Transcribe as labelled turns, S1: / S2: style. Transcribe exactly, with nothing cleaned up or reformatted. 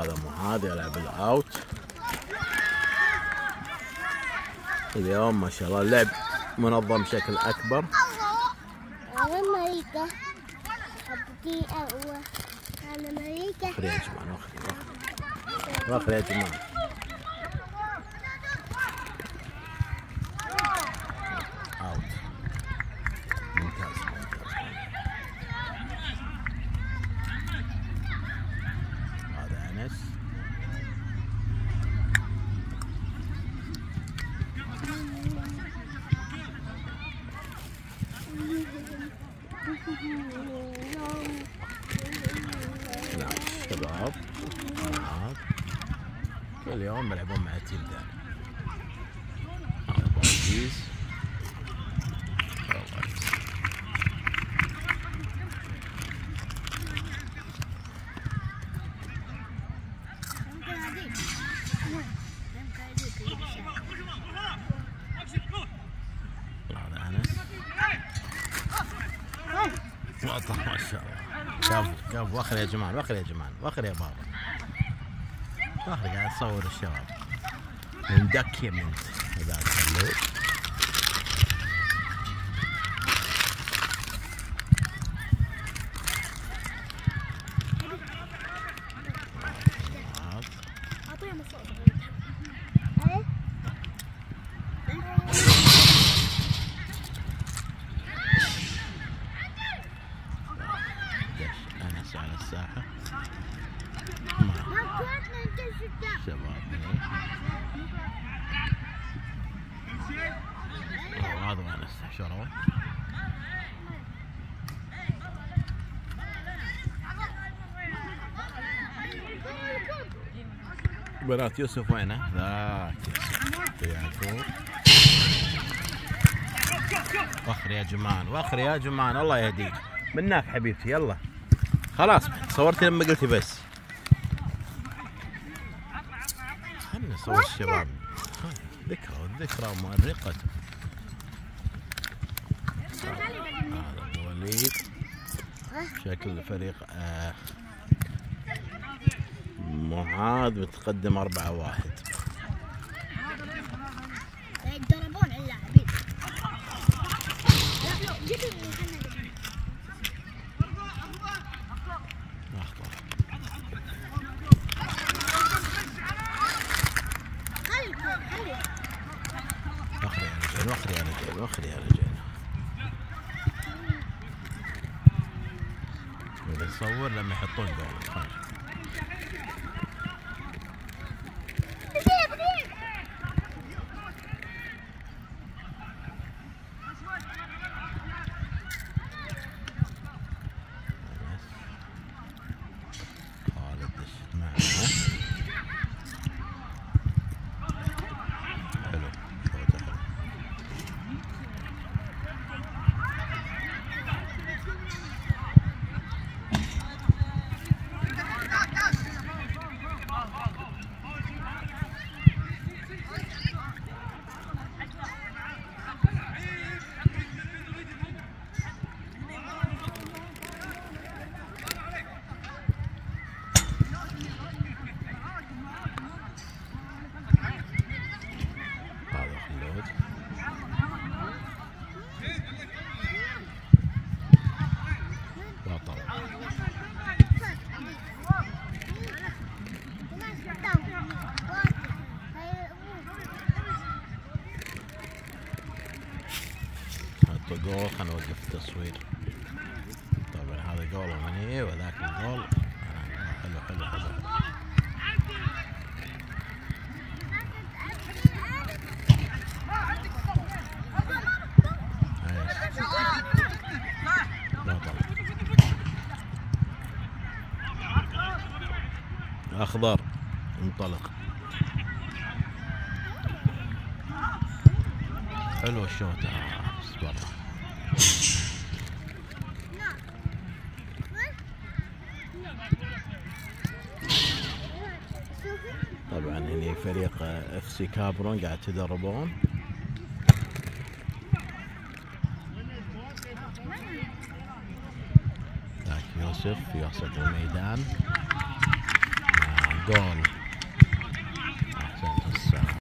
S1: هذا معاذ يلعب الاوت. اليوم ما شاء الله اللعب منظم بشكل اكبر.
S2: أمريكا أبدي أقوى. أنا أمريكا.
S1: واخر يا جماعة، واخر واخر واخر يا جماعة. اوت. ممتاز ممتاز. هذا انس. نعم شباب معاذ كل يوم يلعبون مع تيم ثاني. هذا بوزيز. هذا انس. واضح ما شاء الله. كفو كفو. واخر يا جماعه، واخر يا جماعه، واخر يا بابا. واخر قاعد اصور الشباب من دوكيمنت هذا الخلوق. انس على الساحه شباب. هذا وين استحشرون. بنات يوسف وينه؟ ذاك يوسف يعقوب. وخر يا جمان، وخر يا جمان، الله يهديك. منك حبيبتي. يلا خلاص صورتي لما قلتي بس. خلنا نصور الشباب. ذكرى والذكرى مؤرقة. هذا ابو وليد. شكل الفريق آه معاذ متقدم أربعة واحد.
S2: يتدربون على اللاعبين.
S1: وخر يا رجال، وخر يا رجال. إذا تصور لما يحطون جول. جول. خلنا نوقف التصوير. طبعا هذا جول من هي وذاك الجول. حلو حلو حلو. اخضر انطلق. حلو الشوط. برا طبعا هني فريق اف سي كابرون قاعد تدربون. ذاك يوسف في وسط الميدان مع جول.